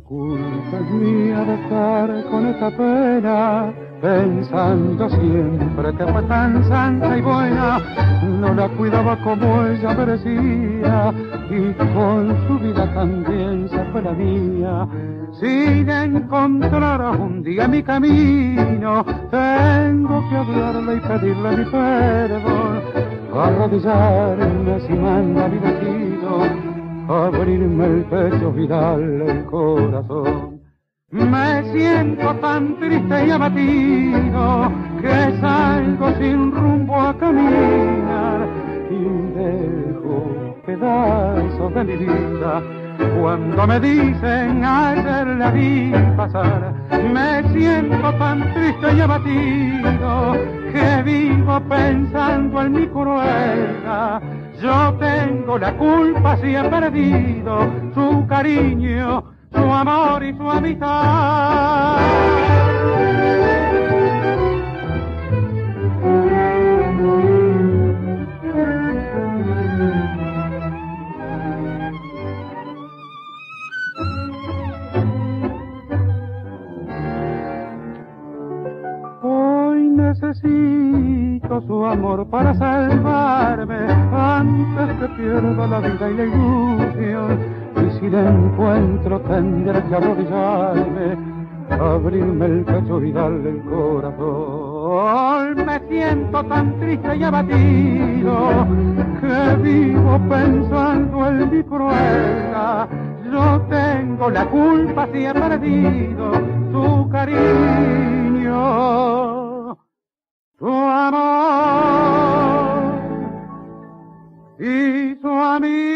Culpa es mía de estar con esta pena, pensando siempre que fue tan santa y buena, no la cuidaba como ella merecía, y con su vida también se fue la mía. Si la encontrara un día en mi camino, tengo que hablarle y pedirle mi perdón, arrodillarme si manda mi destino, abrirme el pecho y darle el corazón. Me siento tan triste y abatido que salgo sin rumbo a caminar y dejo pedazos de mi vida. Cuando me dicen ayer la vi pasar, me siento tan triste y abatido que vivo pensando en mi crueldad. Yo tengo la culpa si he perdido su cariño, su amor y su amistad. Hoy necesito su amor para salvarme antes que pierda la vida y la ilusión. Y si la encuentro tendré que arrodillarme, abrirme el pecho y darle el corazón. Me siento tan triste y abatido que vivo pensando en mi crueldad. Yo tengo la culpa si he perdido su cariño, su amor y su amistad.